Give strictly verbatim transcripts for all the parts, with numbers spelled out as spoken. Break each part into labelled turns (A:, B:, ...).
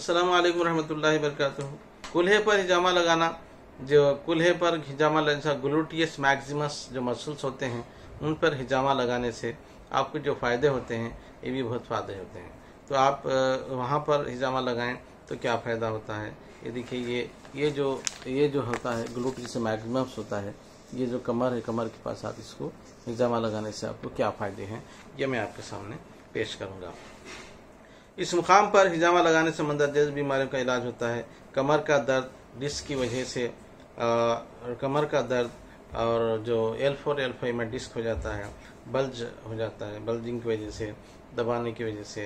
A: अस्सलामु अलैकुम रहमतुल्लाहि बरकातुहू। कुल्हे पर हिजामा लगाना, जो कुल्हे पर हिजामा लगाना, ग्लूटियस मैक्सिमस जो मसल्स होते हैं उन पर हिजामा लगाने से आपको जो फ़ायदे होते हैं ये भी बहुत फ़ायदे होते हैं। तो आप वहाँ पर हिजामा लगाएं तो क्या फ़ायदा होता है, ये देखिए, ये ये जो ये जो होता है ग्लूटियस मैक्सिमस होता है, ये जो कमर है, कमर के पास आप इसको हिजामा लगाने से आपको क्या फ़ायदे हैं ये मैं आपके सामने पेश करूँगा। इस मुकाम पर हिजामा लगाने से मंदरज बीमारियों का इलाज होता है। कमर का दर्द डिस्क की वजह से, आ, कमर का दर्द और जो एल फोर एल फाइव में डिस्क हो जाता है, बल्ज हो जाता है, बल्जिंग की वजह से, दबाने की वजह से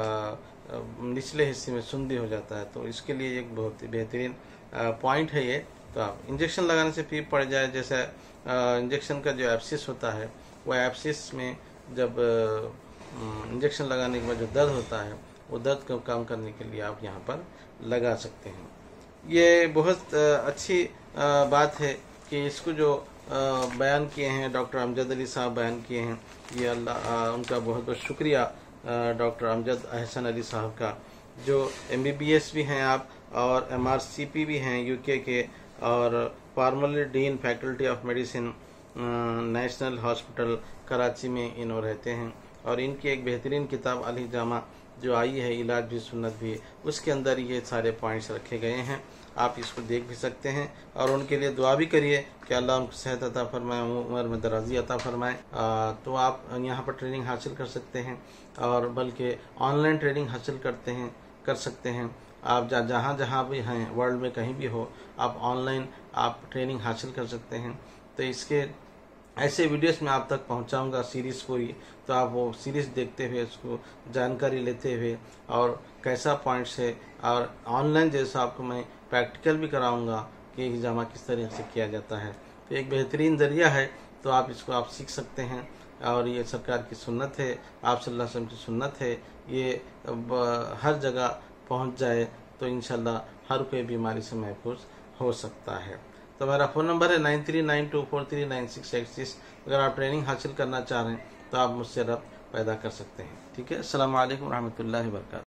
A: निचले हिस्से में सुंदी हो जाता है, तो इसके लिए एक बहुत ही बेहतरीन पॉइंट है ये। तो आप इंजेक्शन लगाने से पीप पड़ जाए, जैसे इंजेक्शन का जो एब्सिस होता है, वो एब्सिस में जब इंजेक्शन लगाने के बाद जो दर्द होता है, वो दर्द को कम करने के लिए आप यहाँ पर लगा सकते हैं। ये बहुत अच्छी बात है कि इसको जो बयान किए हैं डॉक्टर अमजद अली साहब बयान किए हैं, ये अल्लाह उनका बहुत बहुत शुक्रिया डॉक्टर अमजद अहसन अली साहब का, जो एम बी बी एस भी हैं आप और एम आर सी पी भी हैं यूके के, और formerly dean faculty of medicine national hospital Karachi में इन्हों रहते हैं। और इनकी एक बेहतरीन किताब अल हिजामा जो आई है, इलाज भी सुन्नत भी, उसके अंदर ये सारे पॉइंट्स रखे गए हैं, आप इसको देख भी सकते हैं। और उनके लिए दुआ भी करिए कि अल्लाह उनको सेहत अता फरमाए, उम्र में दराजी अता फरमाए। तो आप यहाँ पर ट्रेनिंग हासिल कर सकते हैं, और बल्कि ऑनलाइन ट्रेनिंग हासिल करते हैं कर सकते हैं। आप जहाँ जहाँ जहाँ भी हैं वर्ल्ड में कहीं भी हो, आप ऑनलाइन आप ट्रेनिंग हासिल कर सकते हैं। तो इसके ऐसे वीडियोस में आप तक पहुंचाऊंगा सीरीज़ पूरी, तो आप वो सीरीज़ देखते हुए उसको जानकारी लेते हुए, और कैसा पॉइंट्स है, और ऑनलाइन जैसा आपको मैं प्रैक्टिकल भी कराऊंगा कि हिजामा किस तरह से किया जाता है। तो एक बेहतरीन ज़रिया है, तो आप इसको आप सीख सकते हैं। और ये सरकार की सुन्नत है, आप सल्लल्लाहु अलैहि वसल्लम की सुन्नत है, ये हर जगह पहुँच जाए तो इंशाल्लाह हर कोई बीमारी से महफूज हो सकता है। तो मेरा फ़ोन नंबर है nine three nine two four three nine six eight six. अगर आप ट्रेनिंग हासिल करना चाह रहे हैं तो आप मुझसे रब्त पैदा कर सकते हैं। ठीक है। अस्सलामु अलैकुम रहमतुल्लाहि व बरकातुहू।